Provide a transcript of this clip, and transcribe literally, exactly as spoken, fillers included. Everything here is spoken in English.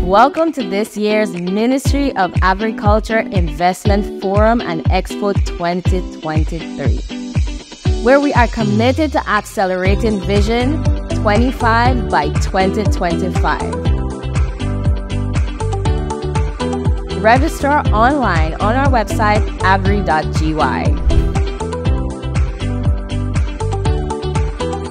Welcome to this year's Ministry of Agriculture Investment Forum and Expo twenty twenty-three, where we are committed to accelerating Vision twenty-five by twenty twenty-five. Register online on our website, agri dot g y.